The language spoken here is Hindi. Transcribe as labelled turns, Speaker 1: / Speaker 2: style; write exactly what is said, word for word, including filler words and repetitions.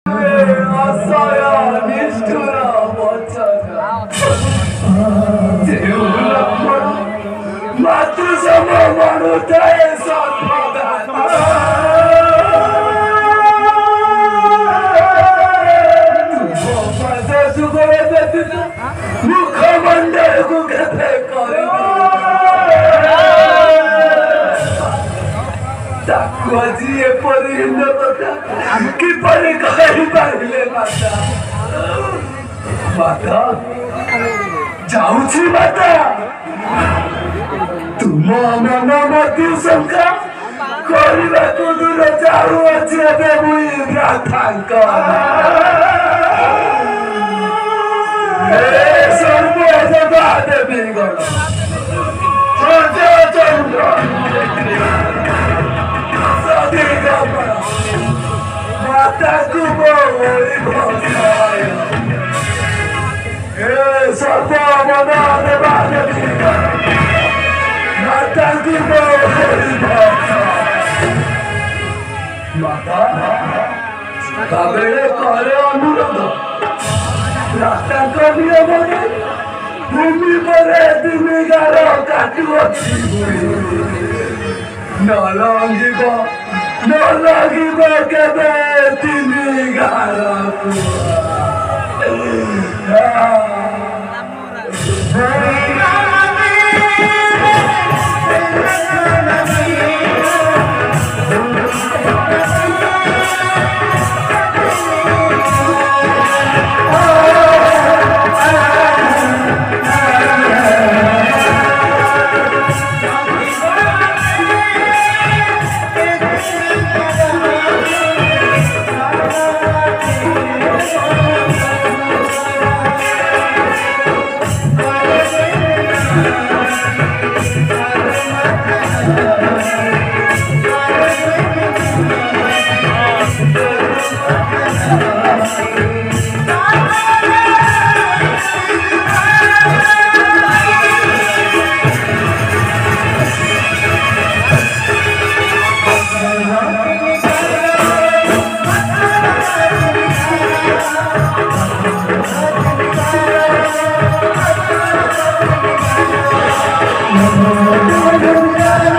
Speaker 1: असया निष्ठुर वचन देव लक्ष्मण मातृसम मनुदय सर्वदाता मुखमंडल को गथे कर जी एपरी हिंद कथा किपरि कहि पाइले माता माता जाउछि माता तुम मन मति शंका करबा को दूर जाउ अछि एबे मुई प्रार्थांक हे सर्व जगत देवी गण जय चंद्र माता को बोली भसाय हे सर्व मना देवा देवी माता को बोली भसाय माता काबेले करे अनुरोध रास्ता को नियम भूमि पर तुमी गार काटू अच्छी न लंगिब न लगिब केबे तुमी गार
Speaker 2: Oh,